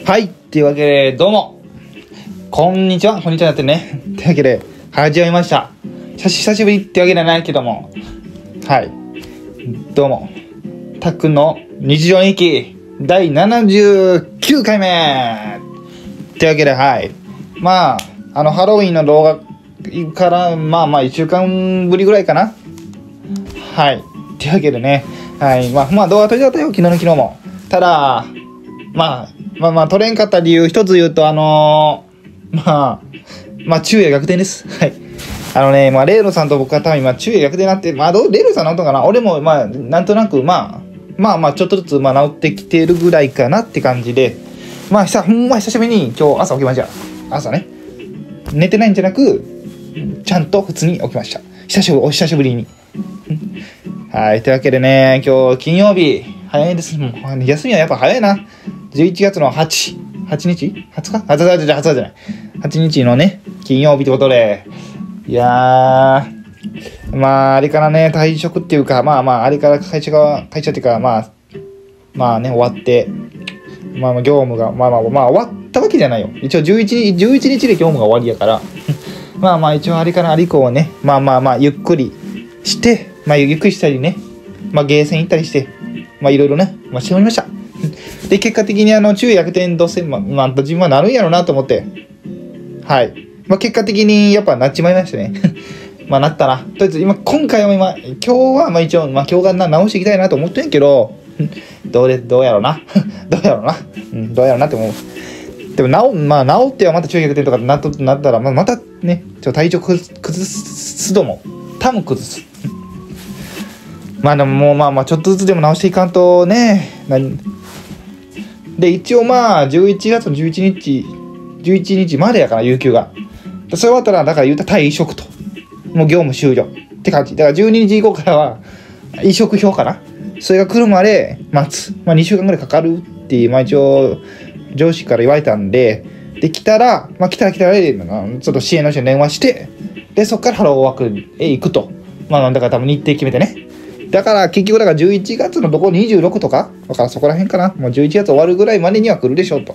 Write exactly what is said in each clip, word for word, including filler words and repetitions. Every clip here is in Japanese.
はい。というわけで、どうも。こんにちは。こんにちはだってね。というわけで、始まりました。久しぶりってわけじゃないけども。はい。どうも。たっくんの日常日記だいななじゅうきゅうかいめというわけで、はい。まあ、あの、ハロウィンの動画から、まあまあ、いっしゅうかんぶりぐらいかな。はい。というわけでね。はい。まあ、まあ、動画撮りだったよ。昨日の昨日も。ただ、まあ、まあまあ、撮れんかった理由一つ言うと、あのー、まあ、まあ、昼夜逆転です。はい。あのね、まあ、レイロさんと僕は多分今、昼夜逆転になって、まあ、どう、レイロさんなんとかな俺も、まあ、なんとなく、まあ、まあまあ、ちょっとずつ、まあ、治ってきてるぐらいかなって感じで、まあ、久、ほんま久しぶりに今日朝起きました。朝ね。寝てないんじゃなく、ちゃんと普通に起きました。久しぶり、お久しぶりに。はい。というわけでね、今日、金曜日、早いです。もう休みはやっぱ早いな。じゅういちがつのはち、はちにち ?はつか? はつかじゃ、はつかじゃない。はちにちのね、金曜日ってことで、いやー、まあ、あれからね、退職っていうか、まあまあ、あれから会社が、会社っていうか、まあ、まあね、終わって、まあまあ、業務が、まあまあ、まあ、終わったわけじゃないよ。一応じゅういちにち、じゅういちにちで業務が終わりやから、まあまあ、一応あれからあれ以降はね、まあまあまあ、ゆっくりして、まあ、ゆっくりしたりね、まあ、ゲーセン行ったりして、まあ、いろいろね、まあ、しておりました。で、結果的にあの、昼夜逆転どうせ、ま、まあ、自分はなるんやろうなと思って、はい。まあ、結果的にやっぱなっちまいましたね。まあ、なったな。とりあえず、今、今回は今、今日は、まあ一応、まあ今日がな直していきたいなと思ってんけど、どうで、どうやろうな。どうやろうな。うん、どうやろうなって思う。でも、なお、まあ、治ってはまた昼夜逆転とかなっとなったら、まあ、またね、ちょっと体調崩す度も、多分崩す。まあでももうまあまあちょっとずつでも直していかんとね。で一応まあじゅういちがつのじゅういちにちじゅういちにちまでやから有給がそれ終わったらだから言うたら退職ともう業務終了って感じだからじゅうににち以降からは移植表かなそれが来るまで待つまあにしゅうかんぐらいかかるっていうまあ一応上司から言われたんでできたらまあ来たら来たらちょっと支援の人に電話してでそこからハローワークへ行くとまあだから多分日程決めてねだから結局だからじゅういちがつのどこにじゅうろくとかだからそこら辺かなもうじゅういちがつ終わるぐらいまでには来るでしょうと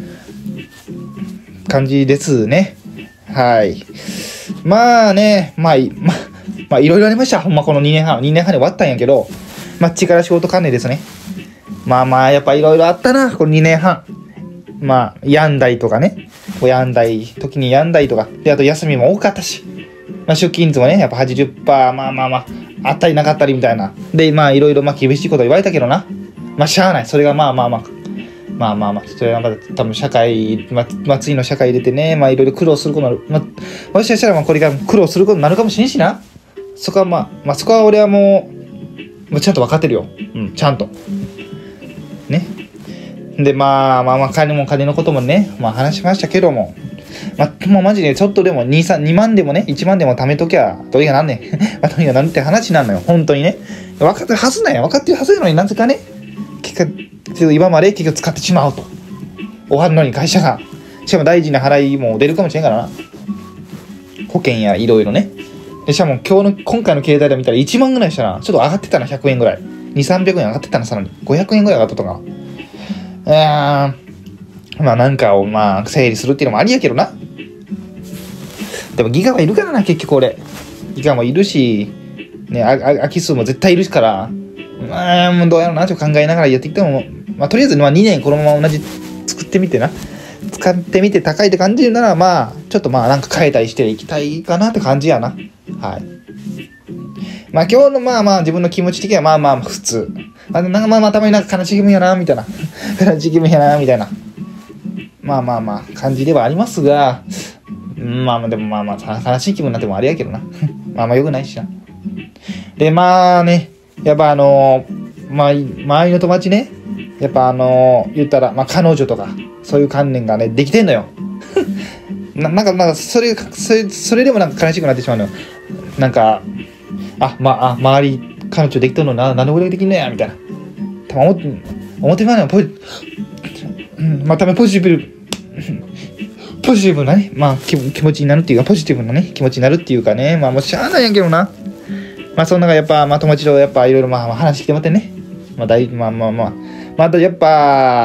感じですねはいまあねまあままあいろいろありましたほんまこのにねんはんにねんはんで終わったんやけどまあ力仕事関連ですねまあまあやっぱいろいろあったなこのにねんはんまあ病んだりとかね病んだり時に病んだりとかであと休みも多かったしまあ出勤率もねやっぱ はちじゅっパーセント まあまあまああったりなかったりみたいな。で、まあいろいろまあ厳しいこと言われたけどな。まあしゃあない。それがまあまあまあ。まあまあまあ。それはまだ多分社会、まあ、まあ、次の社会入れてね、まあいろいろ苦労することになる。まあ、もしかしたらまあこれから苦労することになるかもしれんしな。そこはまあ、まあそこは俺はもう、もうちゃんと分かってるよ。うん、ちゃんと。ね。で、まあまあまあ金も金のこともね、まあ話しましたけども。まあ、もうマジでちょっとでもに、さん、にまんでもね、いちまんでも貯めときゃどうにかなんねん。まあ、どうにかなんって話なのよ、本当にね。分かってるはずなんや、分かってるはずなのになぜかね、結果、今まで結局使ってしまうと。終わるのに会社が。しかも大事な払いも出るかもしれんからな。保険やいろいろね。で、しかも今日の、今回の携帯で見たらいちまんぐらいしたな。ちょっと上がってたな、ひゃくえんぐらい。に、さんびゃくえん上がってたな、さらに。ごひゃくえんぐらい上がったとか。うーん。まあなんかをまあ整理するっていうのもありやけどな。でもギガはいるからな結局俺。ギガもいるし、ね、ああ空き数も絶対いるから、まあもうどうやろうなと考えながらやってきても、まあとりあえずまあにねんこのまま同じ作ってみてな。使ってみて高いって感じるならまあちょっとまあなんか変えたりしていきたいかなって感じやな。はい。まあ今日のまあまあ自分の気持ち的にはまあまあ普通。あなんかまあまあたまになんか悲しい気分やなみたいな。悲しい気分やなみたいな。まあまあまあ感じではありますが、まあまあでもまあまあ悲しい気分になってもあれやけどな。まあまあよくないしな。でまあね、やっぱあのー、まあ周りの友達ね、やっぱあのー、言ったらまあ彼女とかそういう観念がねできてんのよ。ななんかなんかそれそれそれでもなんか悲しくなってしまうのよ。なんかあまああ周り彼女できたのななんで俺ができんのやみたいな。たま思って思ってまうのよポジ、うん、まあたまポジティブポジティブなね、まあ気持ちになるっていうか、ポジティブなね、気持ちになるっていうかね、まあもうしゃあないんやけどな。まあそんなやっぱ、まあ友達とやっぱいろいろまあ話してもらってね。まあ大、まあまあまあ、まあやっぱ、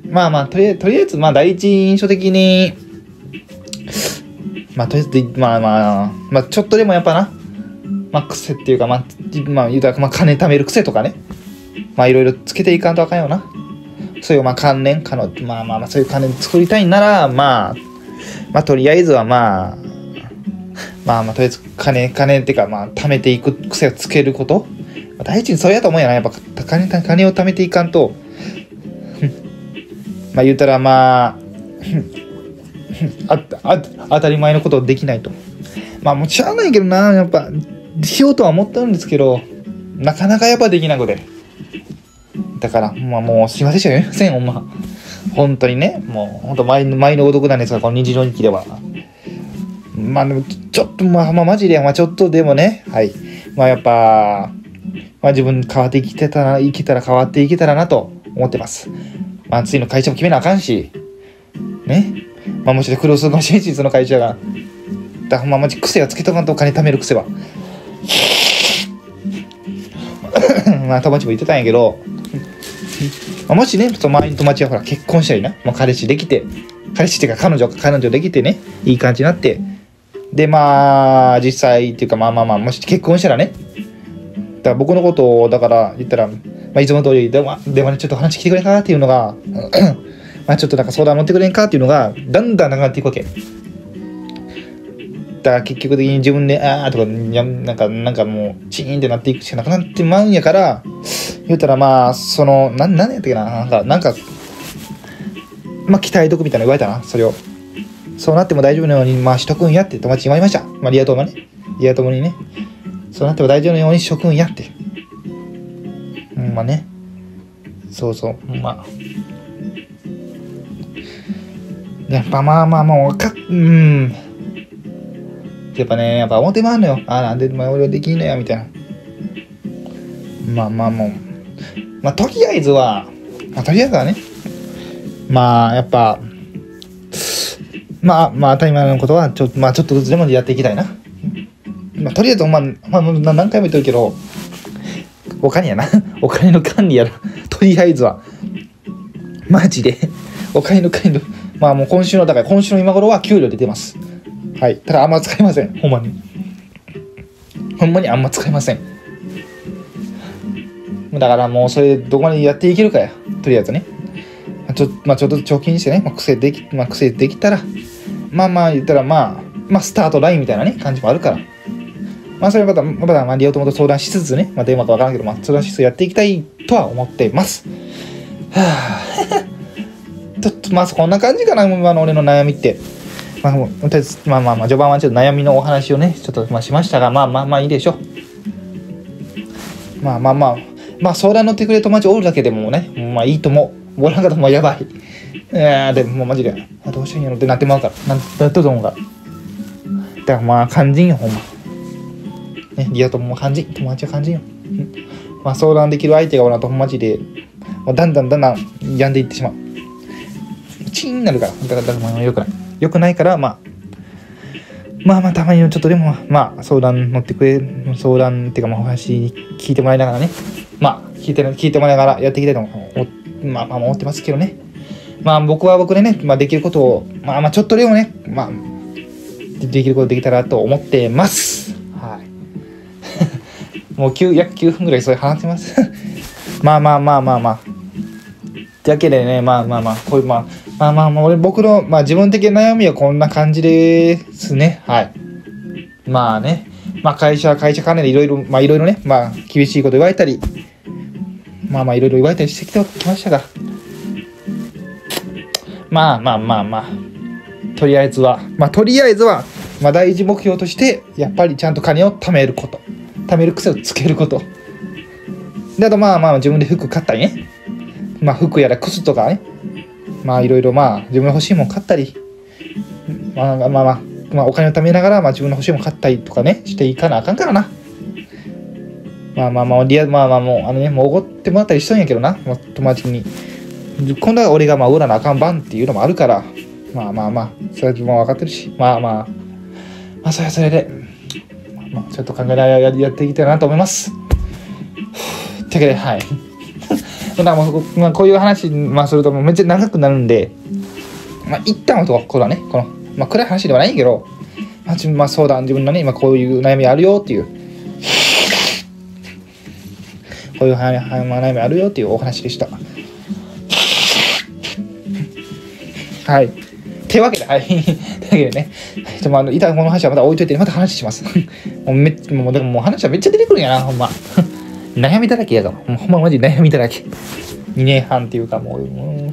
まあまあ、とりあえず、とりあえず、まあ、第一印象的に、まあ、とりあえず、まあまあ、まあ、ちょっとでもやっぱな、まあ、癖っていうか、まあ、まあ、言うたら、まあ、金貯める癖とかね、まあ、いろいろつけていかんとあかんよな。そういう、まあ、関連、かの、まあまあまあ、そういう関連作りたいなら、まあ、まあ、とりあえずは、まあ、まあまあ、とりあえず、金、金っていうか、まあ、貯めていく癖をつけること。まあ、第一にそれやと思うよな。やっぱ、金、金を貯めていかんと、まあ、言うたら、まあ、ああ当たり前のことできないと。まあもうしゃあないけどな、やっぱしようとは思ったんですけど、なかなかやっぱできなくて。だから、まあもうすいませんしか言いません、ほんま。本当にね、もう本当前の前のごとくなんですが、この日常日記では。まあでもちょっと、まあまあマジで、まあちょっとでもね、はい。まあやっぱ、まあ自分変わっていけたら、いけたら変わっていけたらなと思ってます。まあ次の会社も決めなあかんし、ね。まあもちろん苦労するかもしれんし、その会社が。だからまあマジ癖をつけとかんとお金貯める癖は。まあ友達も言ってたんやけど、まあ、もしね、その周りの友達がほら結婚したりな、もう彼氏できて、彼氏っていうか彼女、彼女できてね、いい感じになって、でまあ実際っていうかまあまあまあ、もし結婚したらね、だから僕のことをだから言ったら、まあ、いつも通り電話電話でちょっと話聞いてくれんかっていうのがまあちょっとなんか相談乗ってくれんかっていうのがだんだんなくなっていくわけだから結局的に自分であーとかなんかなんかもうチーンってなっていくしかなくなってまうんやから言うたらまあそのなんなんやったっけななんかなんかまあ期待毒みたいなの言われたなそれをそうなっても大丈夫なようにまあしとくんやって友達に言われましたまあリア友がねリア友にねそうなっても大丈夫なようにしとくんやってうんまあねそうそうまあやっぱまあまあまあわかっうんやっぱねやっぱ思ってまうのよあなんでまあ俺はできんのやみたいなまあまあもうまあとりあえずはまあとりあえずはねまあやっぱまあまあ当たり前のことはちょ,、まあ、ちょっとずつでもやっていきたいなまあとりあえずまあ、まあ、何回も言ってるけどお金やなお金の管理やなとりあえずはマジでお金の管理まあもう今週のだから今週の今頃は給料出てますはいただあんま使いませんほんまにほんまにあんま使いませんだからもうそれどこまでやっていけるかやとりあえずねちょ,、まあ、ちょっと貯金してね、まあ、癖でき、まあ、癖できたらまあまあ言ったらまあまあスタートラインみたいなね感じもあるからまあそれまたまたまあ利用ともと相談しつつねまあ電話かわからんけどまあ相談しつつやっていきたいとは思っていますはぁちょっとまあこんな感じかな今の俺の悩みってまあもうとりあえずまあまあまあ序盤はちょっと悩みのお話をねちょっとまあしましたがまあまあまあいいでしょうまあまあまあまあ相談乗ってくれる友達おるだけでもねまあいいと思うおらんかったらもうやばいえーでももうマジであどうしたんやろってなってまうからなんてやっとると思うからだからまあ肝心よほんまねリア友も肝心友達は肝心よ、うん、まあ相談できる相手がおらんとマジでもうだんだんだんだん病んでいってしまうチーンになるからだからだからよくないよくないからまあまあまあたまにちょっとでもまあ相談乗ってくれ相談っていうかまあお話聞いてもらいながらねまあ聞いて聞いてもらいながらやっていきたいと思うまあまあ思ってますけどねまあ僕は僕でね、まあ、できることをまあまあちょっとでもねまあできることできたらと思ってますはいもうきゅう約きゅうふんぐらいそれ話してますまあまあまあまあまあだけでねまあまあまあこういうまあまあまあまあ俺僕のまあ自分的な悩みはこんな感じですねはいまあねまあ会社会社関連でいろいろまあいろいろねまあ厳しいこと言われたりまあまあいろいろ言われたりしてきてきましたがまあまあまあまあとりあえずはまあとりあえずはまあ第一目標としてやっぱりちゃんと金を貯めること貯める癖をつけることであとまあまあ自分で服買ったりねまあ服やら靴とかねまあいろいろまあ自分の欲しいもの買ったりまあまあまあまあお金を貯めながらまあ自分の欲しいもの買ったりとかねしていかなあかんからなまあまあまあリアまあまあもうあのねもうおごってもらったりしとんやけどな友達に今度は俺がまあ売らなあかん番っていうのもあるからまあまあまあそれも分かってるしまあまあまあそれはそれでまあちょっと考えながらやっていきたいなと思いますというわけではいだからもう、まあ、こういう話、まあ、するともうめっちゃ長くなるんで、まあ、一旦はこれはね、この、まあ、暗い話ではないけど、まあ、自分まあ、相談、自分のね、今こういう悩みあるよっていう、こういう悩みあるよっていうお話でした。はい。というわけで、はい。というわけでね、ちょっとあの、いたこの話はまた置いといて、また話します。もうめっもうでももう話はめっちゃ出てくるんやな、ほんま。悩みだらけやから。ほんまマジ悩みだらけ。にねんはんっていうかもう。うん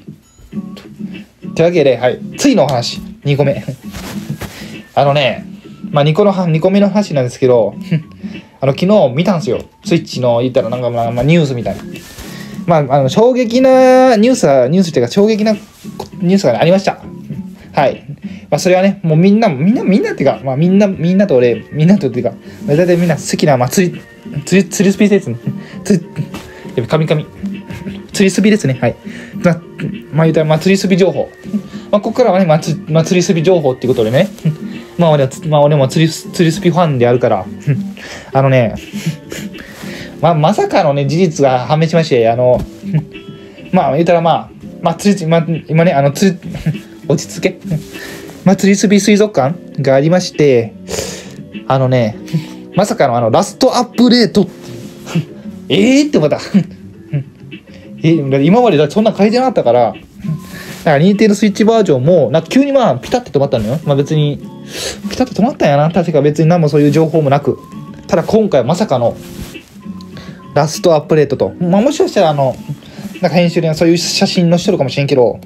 というわけで、はい。次のお話、にこめ。あのね、まあにこの、にこめの話なんですけど、あの、昨日見たんですよ。スイッチの言ったらなんかまあ、まあ、ニュースみたいな。まあ、あの、衝撃なニュースは、ニュースっていうか衝撃なニュースがありました。はい。まあ、それはね、もうみんな、みんな、みんなっていうか、まあみんな、みんなと俺、みんなとっていうか、大体みんな好きな、まあ釣り、釣り、釣りスピですね。釣り、やべ、神々。釣りスピですね。はい。まあ、まあ言うたら、まあ釣りスピ情報。まあ、ここからはね、まあ、つまあ、釣りスピ情報っていうことでね。まあ俺は、まあ俺も釣り、釣りスピファンであるから、あのね、まあまさかのね、事実が判明しまして、あの、まあ言うたらまあ、まあ釣り、まあ今ね、あの釣り、落ち着け。まあ釣りスピ水族館がありまして、あのね、まさかのあの、ラストアップデートええってまたえ、今までだそんな書いてなかったから、だから、ニンテンドースイッチバージョンも、なんか急にまあ、ピタッて止まったのよ。まあ別に、ピタッと止まったんやな。確か別に何もそういう情報もなく。ただ今回まさかの、ラストアップデートと。まあもしかしたらあの、なんか編集でそういう写真載せてるかもしれんけど、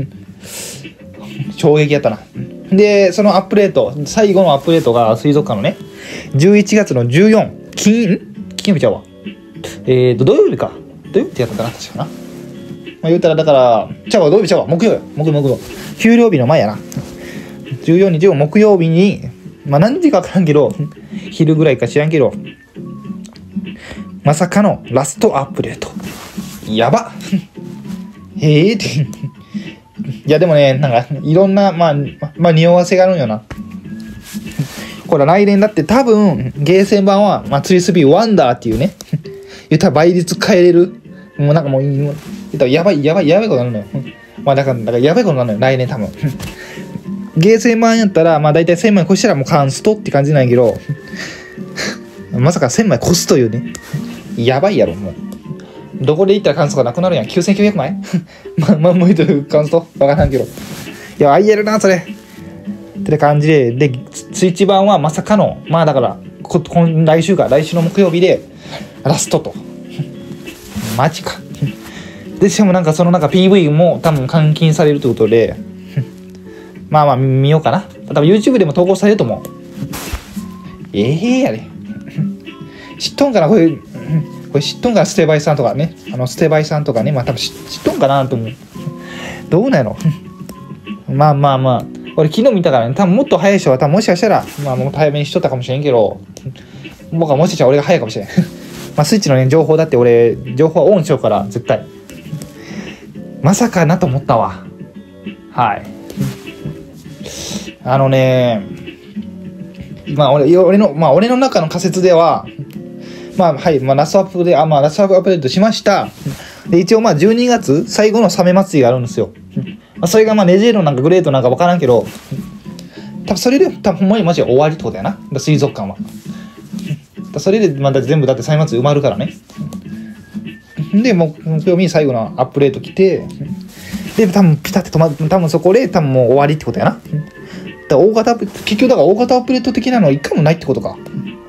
衝撃やったな。で、そのアップデート、最後のアップデートが水族館のね、じゅういちがつのじゅうよっか、金、金曜日ちゃうわ。えーと、土曜日か。土曜日ってやったかな、確かな。まあ言うたら、だから、ちゃうわ、土曜日ちゃうわ、木曜よ。木曜、木曜。給料日の前やな。じゅうよっかを木曜日に、まあ何時かわからんけど、昼ぐらいか知らんけど、まさかのラストアップデート。やばへえって。いやでもね、なんか、いろんな、まあ、まあ、匂わせがあるんよな。これ来年だって多分、ゲーセン版は、まあ、ツリースピーワンダーっていうね、言ったら倍率変えれる。もうなんかもう、言ったらやばい、やばい、やばいことになるのよ。まあ、だから、だからやばいことになるのよ、来年多分。ゲーセン版やったら、まあ、大体せんまい越したらもうカンストって感じなんやけど、まさかせんまい越すというね。やばいやろ、もう。どこで行ったらカンストがなくなるやん。きゅうせんきゅうひゃくまいま、まんもいというカンストわからんけど。いや、あいえるな、それ。って感じで、で、スイッチ版はまさかの、まあだから、こ今来週か、来週の木曜日で、ラストと。マジか。で、しかもなんかそのなんか ピーブイ も多分換金されるということで、まあまあ見ようかな。多分 YouTube でも投稿されると思う。ええー、やで。知っとんかなこれ、これ知っとんかなステバイさんとかね。あの、ステバイさんとかね。まあ多分知っとんかなと思う。どうなんやろまあまあまあ。俺昨日見たからね。多分もっと早い人は多分もしかしたら、まあもっと早めにしとったかもしれんけど、僕はもしかしたら俺が早いかもしれん。まあスイッチのね、情報だって俺、情報はオンしようから、絶対。まさかなと思ったわ。はい。あのね、まあ俺、俺の、まあ俺の中の仮説では、まあはい、まあラストアップで、あ、まあラストアップデートしました。で、一応まあじゅうにがつ最後のサメ祭りがあるんですよ。まあ、それがまあネジェーロなんかグレートなんか分からんけど、多分それで多分ほんまにマジで終わりってことやな。水族館は。それでまだ全部だってサメ祭り埋まるからね。で、もう木曜日に最後のアップデート来て、で、多分ピタって止まって、多分そこで多分もう終わりってことやな。だから大型、結局だから大型アップデート的なのは一回もないってことか。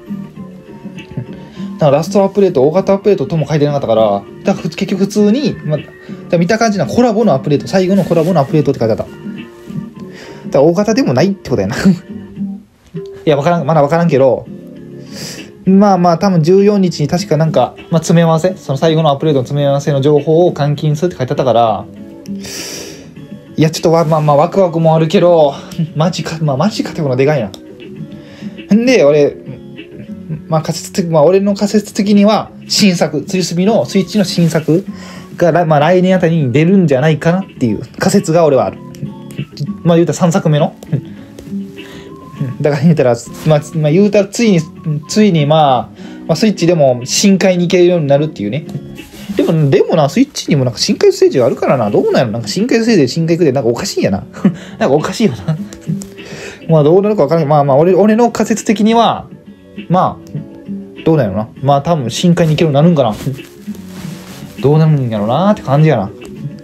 だからラストアップデート、大型アップデートとも書いてなかったから、だから結局普通に、まあ、見た感じなコラボのアップデート、最後のコラボのアップデートって書いてあった。だから大型でもないってことやな。いや、わからん、まだわからんけど、まあまあ多分じゅうよっかにちに確かなんか、まあ、詰め合わせ、その最後のアップデートの詰め合わせの情報を換金するって書いてあったから、いやちょっとわ、まあまあワクワクもあるけど、マジか、まあマジかってことがでかいな。んで、俺、まあ仮説的、まあ俺の仮説的には、新作、ツイスビのスイッチの新作が、まあ来年あたりに出るんじゃないかなっていう仮説が俺はある。まあ言うたらさんさくめの。だから言うたら、まあ、まあ、言うたらついに、ついにまあ、まあ、スイッチでも深海に行けるようになるっていうね。 でも、でもな、スイッチにもなんか深海ステージがあるからな。どうなのなんか深海ステージで深海行くで、なんかおかしいんやな。なんかおかしいよな。まあ、どうなるかわからない。まあまあ、俺、俺の仮説的には、まあ、どうなのな。まあ、多分深海に行けるようになるんかな。どうなるんやろうなーって感じやな。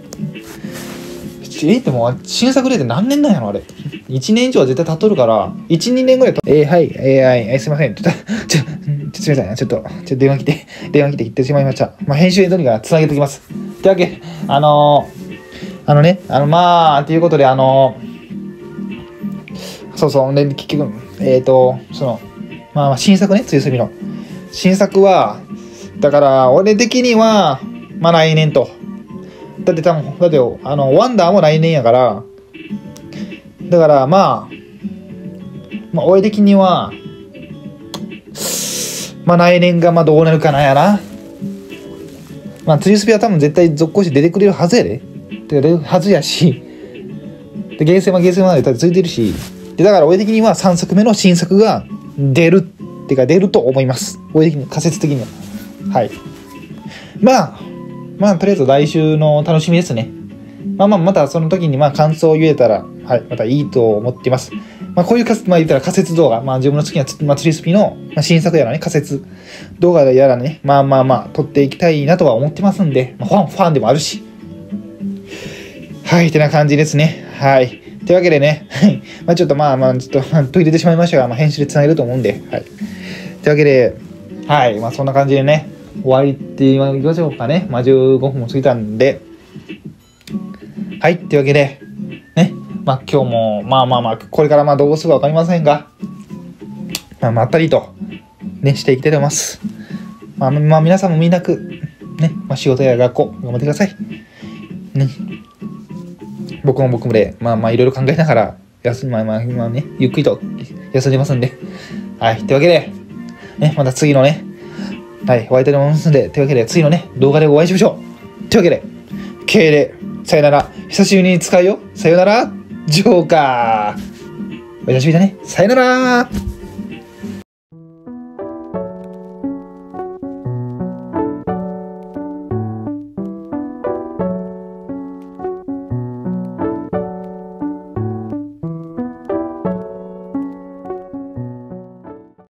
え、でも、新作例で何年なんやろあれ。いちねん以上は絶対経っとるから、いち、にねんぐらいと。えー、はい、えー、はい、えー、すいません。ちょっと、ちょ、ちょ、すいません。ちょっと、ちょっと電話来て、電話来て切ってしまいました。まあ、編集でどうにかつなげておきます。というわけで、あのー、あのね、あの、まあ、ということで、あのー、そうそう、で、結局、えっ、ー、と、その、まあ、新作ね、つゆすみの。新作は、だから、俺的には、まあ、来年と。だって多分、だって、あの、ワンダーも来年やから、だから、まあ、まあ、俺的には、まあ、来年がまあどうなるかなやな。まあ、つゆすびは多分絶対続行して出てくれるはずやで。てか出るはずやし。で、ゲーセンはゲーセンまで続いてるし。で、だから俺的にはさんさくめの新作が出る。ってか出ると思います。俺的に、仮説的には。はい。まあ、まあ、とりあえず来週の楽しみですね。まあまあ、またその時にまあ感想を言えたら、はい、またいいと思っています。まあ、こういうか、まあ言ったら仮説動画、まあ自分の好きなつ、まあ、釣りスピの新作やらね、仮説動画やらね、まあまあまあ、撮っていきたいなとは思ってますんで、まあ、ファン、ファンでもあるし。はい、ってな感じですね。はい。というわけでね、はい。まあちょっとまあまあ、ちょっと途切れてしまいましたが、まあ編集でつなげると思うんで、はい。というわけで、はい、まあそんな感じでね、終わりって言いましょうかね。まあじゅうごふんも過ぎたんで、はい、というわけで、ね、まあ今日も、まあまあまあ、これからまあどうするかわかりませんが、まあまったりと、ね、していきたいと思います。まあ、まあ皆さんもみんなく、ね、まあ仕事や学校、頑張ってください。ね。僕も僕もで、まあまあいろいろ考えながら、休み、まあまあ、まあね、ゆっくりと休んでますんで、はい、というわけで、ね、また次のね、はい、お会いいたいと思いますので、というわけで、次のね、動画でお会いしましょう。というわけで、敬礼、さよなら、久しぶりに使うよ。さよなら、ジョーカー。おやすみだね。さよなら。